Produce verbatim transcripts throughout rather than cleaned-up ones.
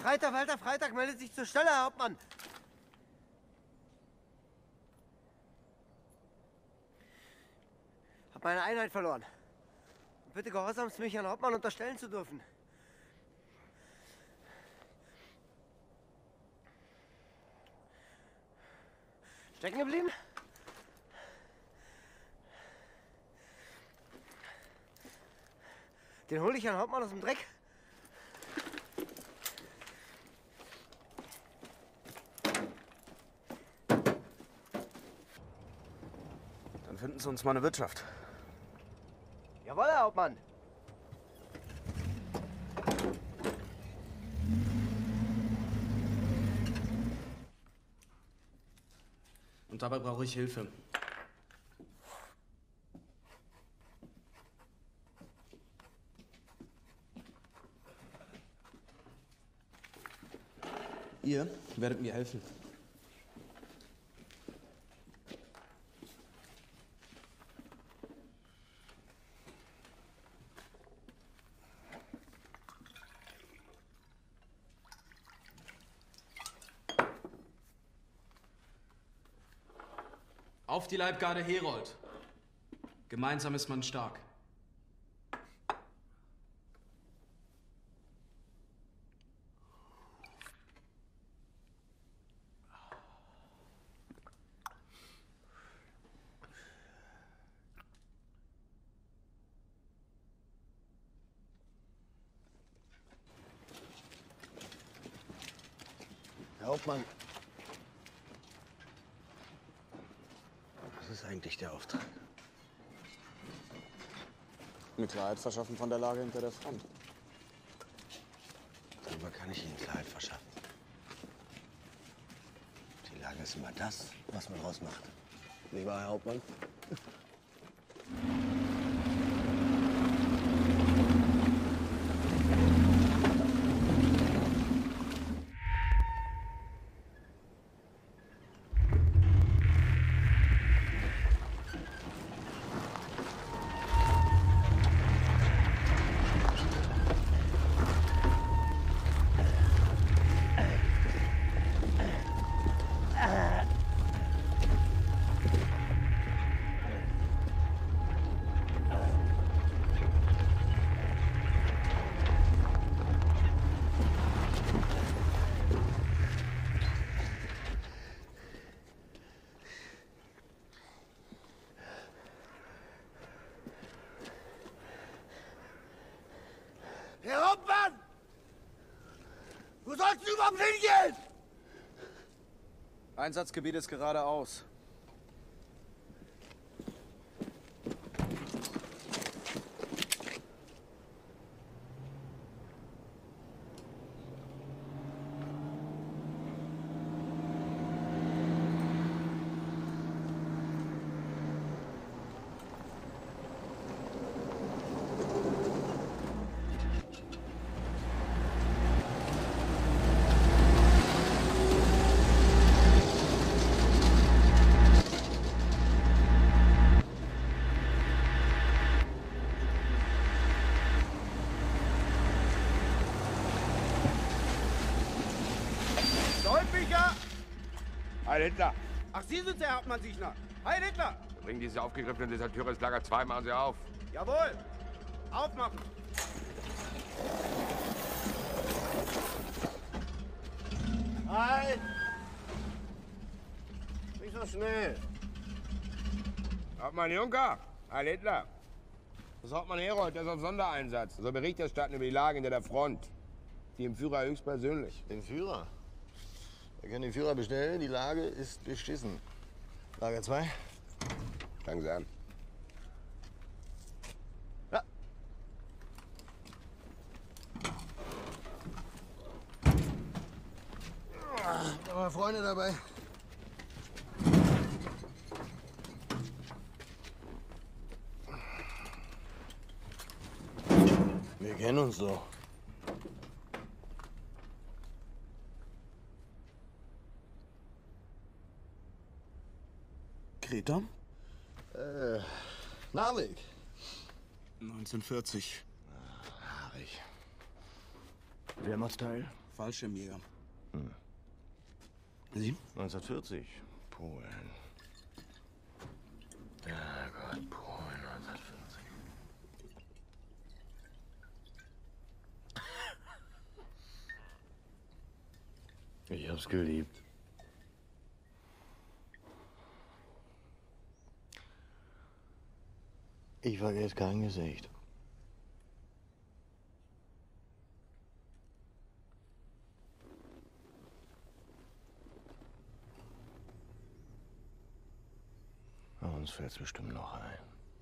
Freitag, Walter Freitag meldet sich zur Stelle, Herr Hauptmann. Hab meine Einheit verloren. Bitte gehorsamst mich Herrn Hauptmann unterstellen zu dürfen. Stecken geblieben? Den hole ich Herrn Hauptmann aus dem Dreck. Dann finden Sie uns mal eine Wirtschaft. Jawohl, Herr Hauptmann. Und dabei brauche ich Hilfe. Ihr werdet mir helfen. Auf die Leibgarde Herold. Gemeinsam ist man stark. Herr Hauptmann. Was ist eigentlich der Auftrag? Eine Klarheit verschaffen von der Lage hinter der Front. Darüber kann ich Ihnen Klarheit verschaffen. Die Lage ist immer das, was man rausmacht. Nicht wahr, Herr Hauptmann? Herr Hauptmann! Wo sollst du überhaupt hingehen? Einsatzgebiet ist geradeaus. Heil Hitler! Ach, Sie sind der Hauptmann Siechner. Heil Hitler! Bringen diese aufgegriffenen Deserteure ins Lager zwei, machen Sie auf. Jawohl! Aufmachen! Halt! Nicht so schnell. Hauptmann Juncker! Heil Hitler! Das Hauptmann Herold, der ist auf Sondereinsatz. Soll Bericht erstatten über die Lage hinter der Front. Die dem Führer höchstpersönlich. Den Führer? Wir können den Führer bestellen, die Lage ist beschissen. Lager zwei. Fangen Sie an. Ja. Da haben wir Freunde dabei. Wir kennen uns doch. Greta? Äh, Narvik. neunzehnhundertvierzig. Haarig. Wehrmachtsteil? Fallschirmjäger. Hm. Sie? neunzehnhundertvierzig. Polen. Ja Gott, Polen, neunzehnhundertvierzig. Ich hab's geliebt. Ich vergesse kein Gesicht. Aber uns fällt's bestimmt noch ein.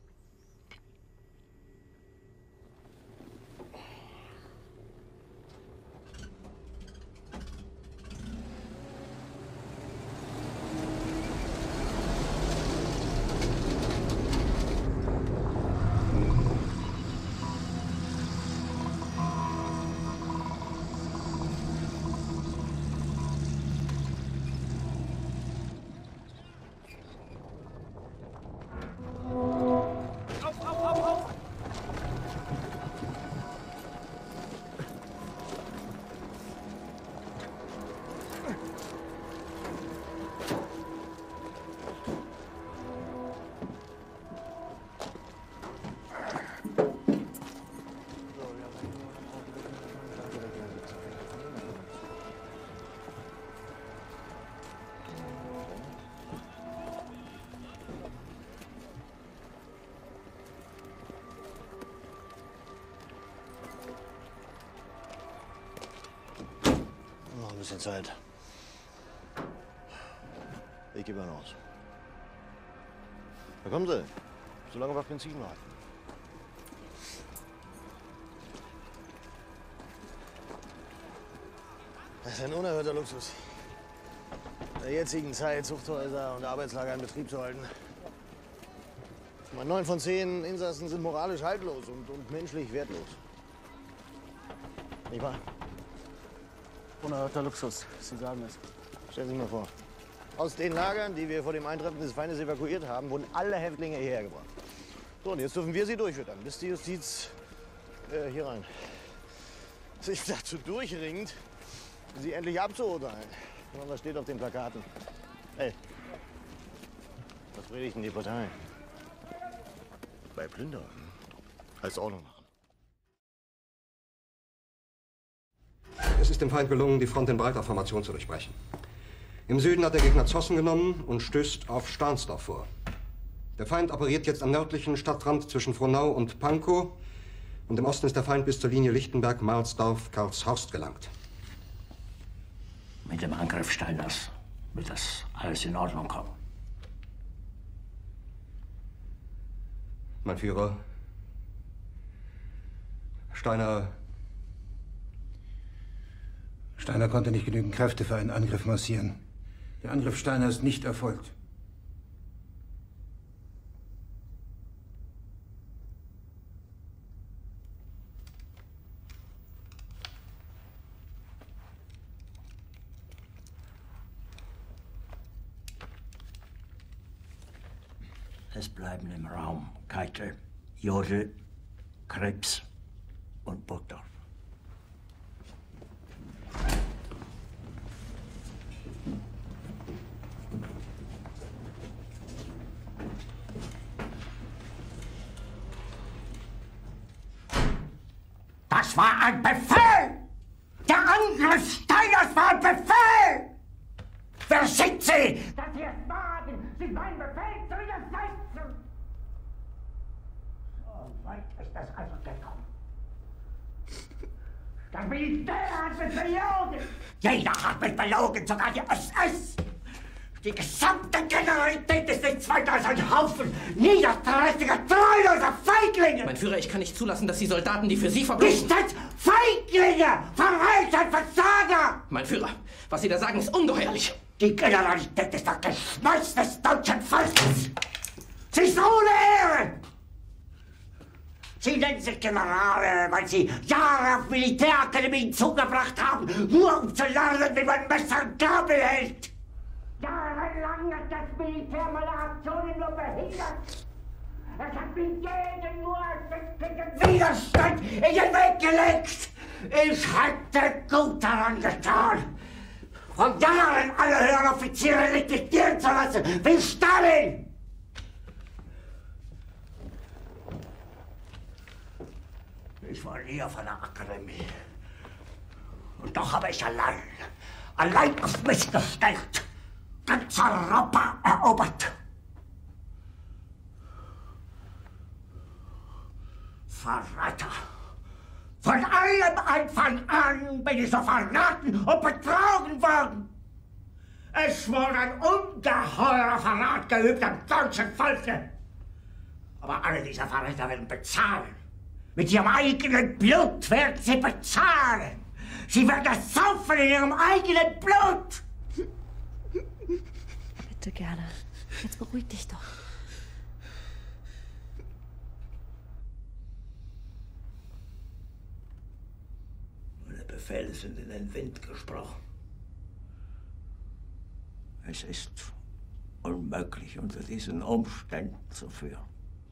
Ein bisschen Zeit. Ich gebe mal aus. Da kommen Sie. So lange auf Benzin warten. Das ist ein unerhörter Luxus. In der jetzigen Zeit Zuchthäuser und Arbeitslager in Betrieb zu halten. Neun von zehn Insassen sind moralisch haltlos und, und menschlich wertlos. Nicht wahr? Unerhörter Luxus, Sie sagen es. Stellen Sie sich mal vor. Aus den Lagern, die wir vor dem Eintreffen des Feindes evakuiert haben, wurden alle Häftlinge hierher gebracht. So, und jetzt dürfen wir sie durchfüttern, bis die Justiz äh, hier rein sich dazu durchringt, sie endlich abzuurteilen. Und was steht auf den Plakaten? Hey, was predigt denn die Partei? Bei Plündern heißt Ordnung machen. Es ist dem Feind gelungen, die Front in breiter Formation zu durchbrechen. Im Süden hat der Gegner Zossen genommen und stößt auf Stahnsdorf vor. Der Feind operiert jetzt am nördlichen Stadtrand zwischen Frohnau und Pankow. Und im Osten ist der Feind bis zur Linie Lichtenberg-Marsdorf-Karlshorst gelangt. Mit dem Angriff Steiners wird das alles in Ordnung kommen. Mein Führer, Steiner... Steiner konnte nicht genügend Kräfte für einen Angriff massieren. Der Angriff Steiner ist nicht erfolgt. Es bleiben im Raum Keitel, Jodl, Krebs und Burgdorf. Das war ein Befehl! Der Angriff Steiners war ein Befehl! Wer schickt Sie? Dass Sie es wagen, sich meinen Befehl zu widersetzen! So weit ist es also gekommen. Das Militär hat mich belogen! Jeder hat mich belogen, sogar die S S! Die gesamte Generalität ist nichts weiter als ein Haufen niederträchtiger, treuloser Feiglinge! Mein Führer, ich kann nicht zulassen, dass die Soldaten, die für Sie verbloßen... Nicht als Feiglinge! Verreiter, Versager! Mein Führer, was Sie da sagen, ist ungeheuerlich. Die Generalität ist das Geschmeiß des deutschen Volkes! Sie ist ohne Ehre! Sie nennen sich Generale, weil Sie Jahre auf Militärakademien zugebracht haben, nur um zu lernen, wie man Messer und Gabel hält! Jahrelang hat das Militär meine Aktionen nur behindert. Es hat mir jeden nur den Widerstand in den Weg gelegt. Ich hätte gut daran getan, von Jahren alle höheren Offiziere liquidieren zu lassen, wie Stalin. Ich war nie auf einer Akademie. Und doch habe ich allein, allein auf mich gestellt, ganz Europa erobert. Verräter! Von allem Anfang an bin ich so verraten und betrogen worden. Es wurde ein ungeheurer Verrat geübt am deutschen Volke. Aber alle diese Verräter werden bezahlen. Mit ihrem eigenen Blut werden sie bezahlen. Sie werden es saufen in ihrem eigenen Blut. Bitte gerne. Jetzt beruhig dich doch. Meine Befehle sind in den Wind gesprochen. Es ist unmöglich, unter diesen Umständen zu führen.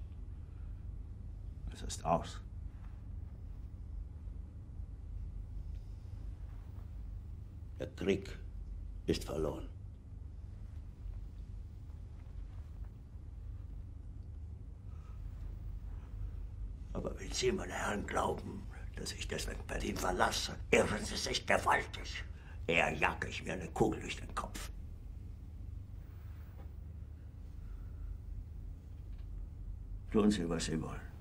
Es ist aus. Der Krieg ist verloren. Aber wenn Sie, meine Herren, glauben, dass ich deswegen Berlin verlasse, irren Sie sich gewaltig. Eher jage ich mir eine Kugel durch den Kopf. Tun Sie, was Sie wollen.